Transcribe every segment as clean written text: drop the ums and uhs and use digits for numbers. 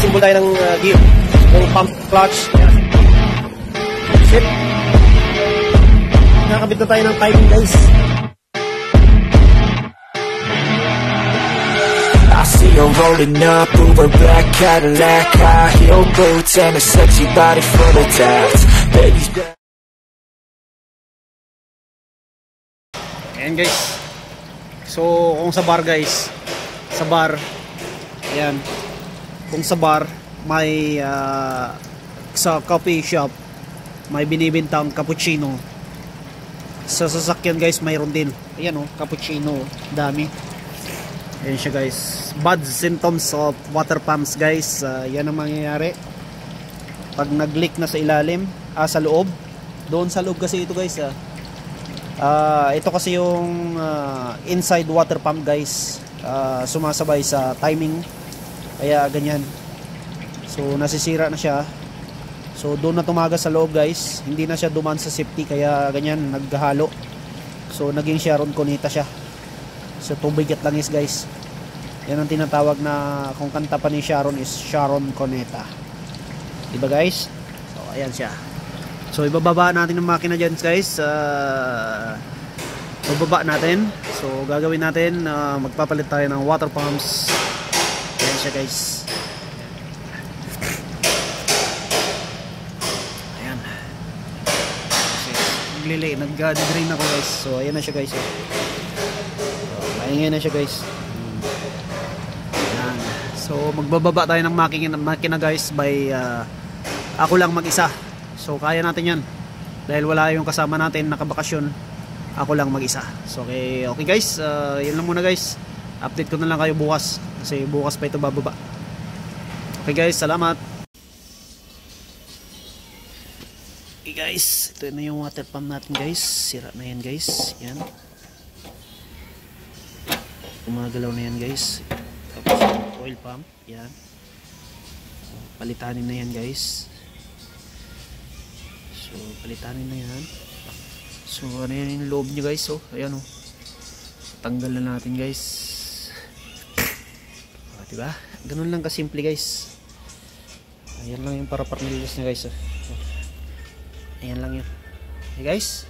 Mag-assemble tayo ng gear. Yung pump clutch. Yan. Shit. Nakakabit na tayo ng timing, guys. I see her rolling up, Uber black Cadillac, high heel boots and a sexy body full of tats. Baby's back. Ayan guys. So kung sa bar guys, sa bar, ayan. Kung sa bar may sa coffee shop may binibintang cappuccino. Sa sasakyan guys mayroon din. Ayan oh, cappuccino, dami. Ayan siya guys. Bad symptoms of water pumps guys. Yan ang mangyayari pag nag-leak na sa ilalim, sa loob. Doon sa loob kasi ito guys. Ito kasi yung inside water pump guys. Sumasabay sa timing. Kaya ganyan. So nasisira na siya. So doon na tumagas sa loob guys. Hindi na siya dumaan sa safety. Kaya ganyan, naghalo. So naging Sharon Cuneta siya. So tubig at langis guys. Yan ang tinatawag na, kung kanta pa ni Sharon is Sharon Cuneta. Diba guys? So ayan siya. So ibababa natin ang makina dyan guys. Bababa natin. So gagawin natin, magpapalit tayo ng water pumps. Ayan siya guys. Ayan. Nag-drain ako guys. So ayan na siya guys. Maingay na siya guys. Ayan. So magbababa tayo ng makina guys by ako lang mag-isa. So kaya natin yan. Dahil wala yung kasama natin nakabakasyon. Ako lang mag-isa. So okay guys, yan lang muna guys. Update ko na lang kayo bukas. Kasi bukas pa ito bababa. Okay guys, salamat. Okay guys, ito na yung water pump natin guys. Sira na yan guys. Yan. Gumagalaw na yan guys. Tapos oil pump, yan. Palitanin na yan guys. So palitanin na yan. So ano yan yung loob nyo guys. So ayan o. Tanggal na natin guys. Diba? Ganun lang kasimple guys. Ayan lang yung para-parnilios nya guys. Ayan lang yun. Okay guys.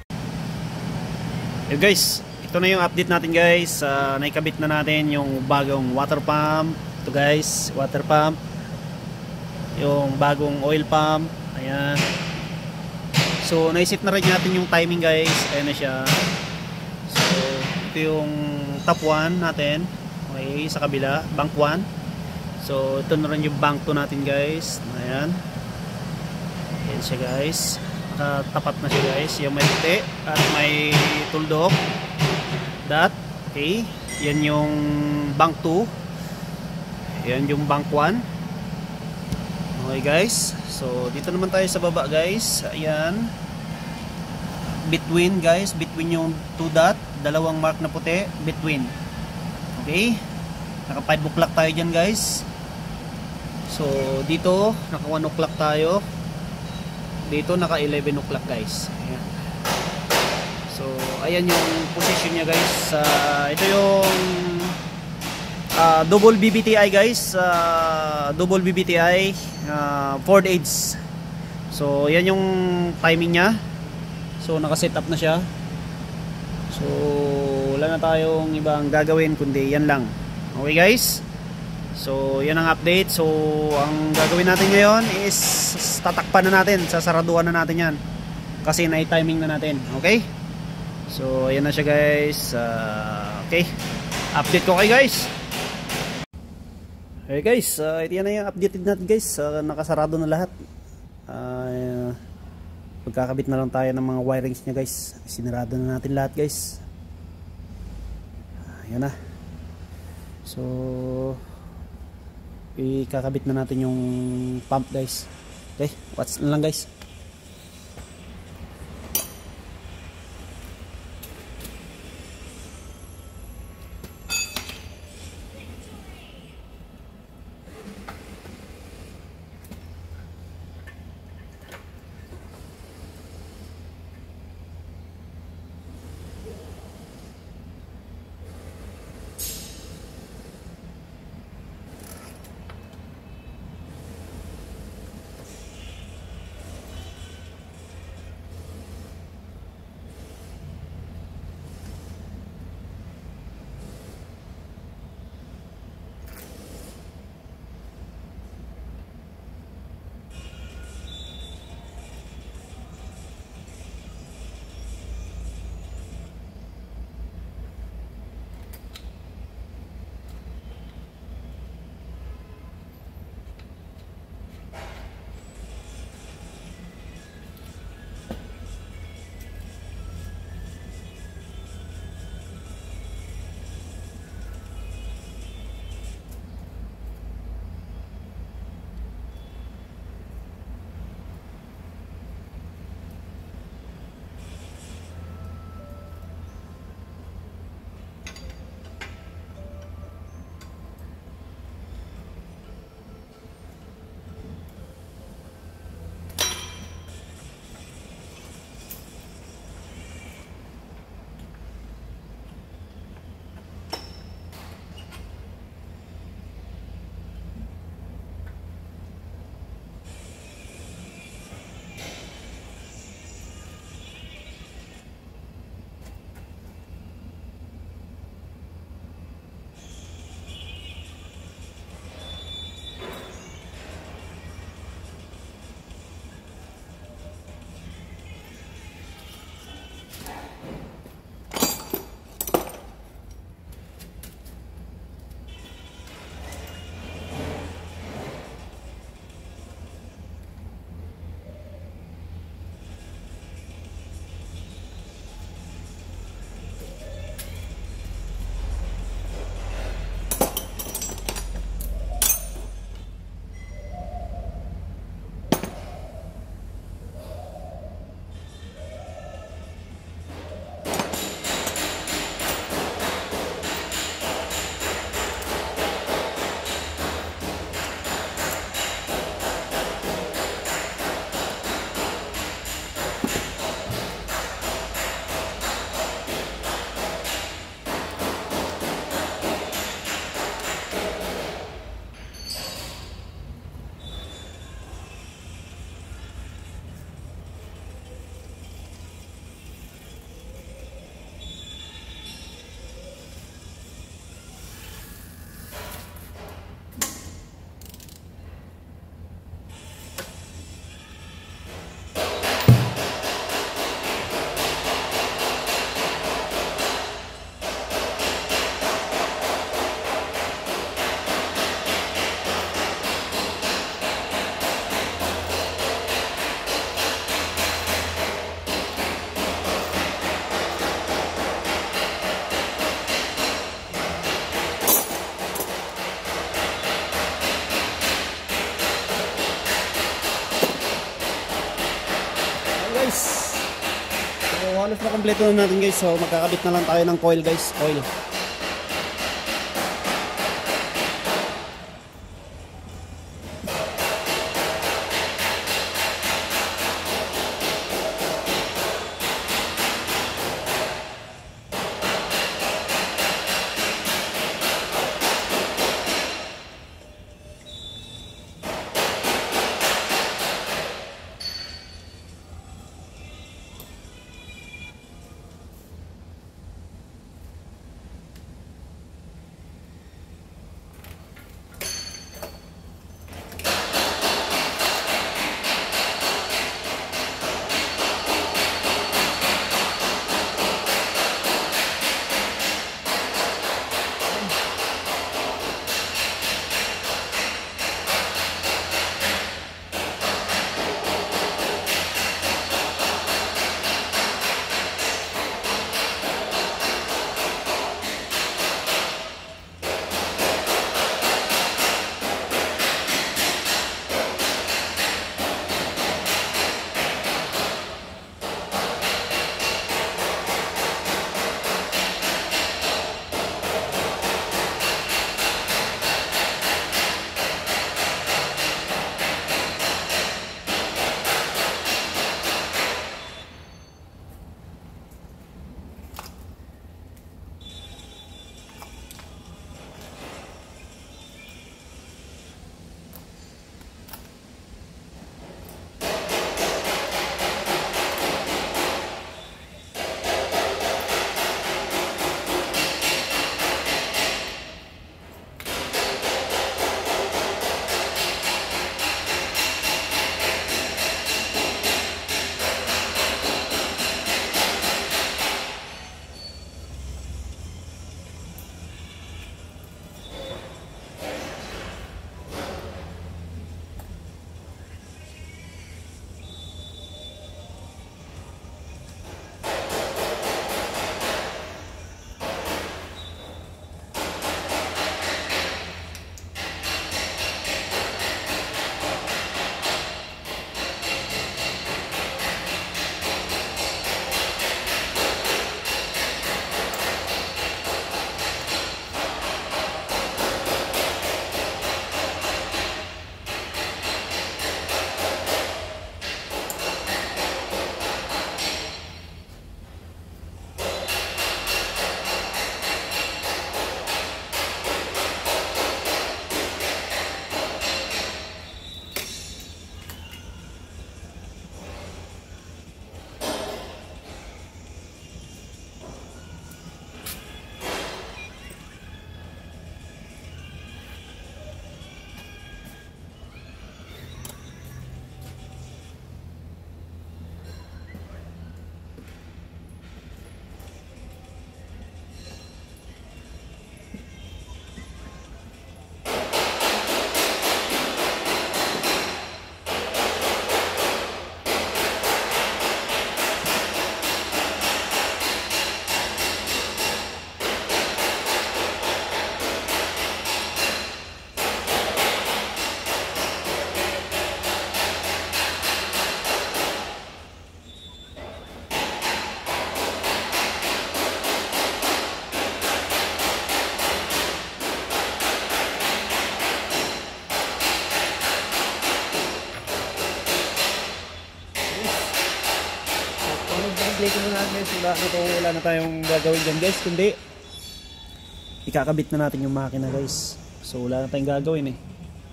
Okay guys, ito na yung update natin guys. Naikabit na natin yung bagong water pump. Ito guys, water pump. Yung bagong oil pump. Ayan. So naisip na rin natin yung timing guys. Ayan na siya. So ito yung top 1 natin. Okay, sa kabila, bank 1. So ito na rin yung bank 2 natin guys. Ayan. Ayan siya guys. Tapat na siya guys. Yung may puti at may tuldok. That. Okay. Yan yung bank 2. Yan yung bank 1. Okay guys. So dito naman tayo sa baba guys. Ayan. Between guys. Between yung 2 dot. Dalawang mark na puti. Between. Okay. Naka 5 o'clock tayo dyan guys. So dito naka 1 o'clock tayo. Dito naka 11 o'clock guys. Ayan. So ayan yung position nya guys. Ito yung double BBTI guys. Double BBTI Ford Edge. So yan yung timing nya. So naka set up na siya. So wala na tayong ibang gagawin kundi yan lang. Okay guys. So yan ang update. So ang gagawin natin ngayon is tatakpan na natin, sasaraduhan na natin yan kasi na-timing na natin. Okay. So ayan na siya guys. Okay. Update ko kayo guys. Okay guys, ito yan na yung updated natin guys. Nakasarado na lahat. Pagkakabit na lang tayo ng mga wirings nya guys. Sinarado na natin lahat guys. Ayan na. So ikakabit na natin yung pump guys. Okay, watch na lang guys. na kompleto na natin guys. So magkakabit na lang tayo ng coil guys, coil. i-play ko muna guys. Wala na tayong gagawin dyan guys, kundi ikakabit na natin yung makina guys. So wala na tayong gagawin eh.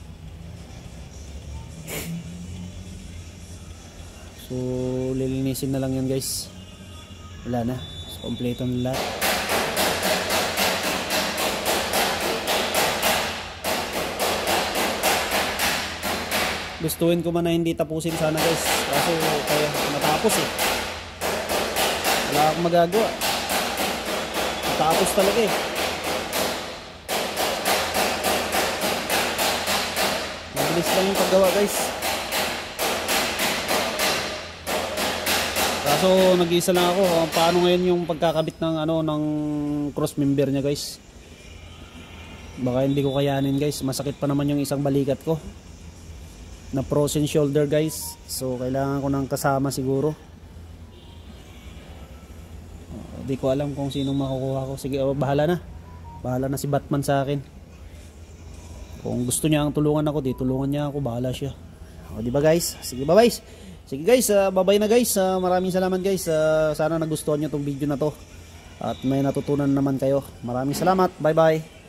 So lilinisin na lang yan guys. Wala na, so kompleto na lahat. Gustuin ko man na hindi tapusin sana guys, kaso kaya natapos eh. Wala akong magagawa, natapos talaga eh. Mabilis lang yung paggawa guys. Kaso nag-iisa lang ako paano ngayon yung pagkakabit ng ng cross member niya guys. Baka hindi ko kayanin guys, masakit pa naman yung isang balikat ko na frozen shoulder guys. So kailangan ko ng kasama siguro. Di ko alam kung sinong makukuha ko. Sige, bahala na. Bahala na si Batman sa akin. Kung gusto niya ang tulungan ako, di tulungan niya ako, bahala siya. O, di ba guys? Sige, bye-bye. Sige guys, bye-bye na guys. Maraming salamat guys. Sana nagustuhan niyo tong video na to. At may natutunan naman kayo. Maraming salamat. Bye-bye.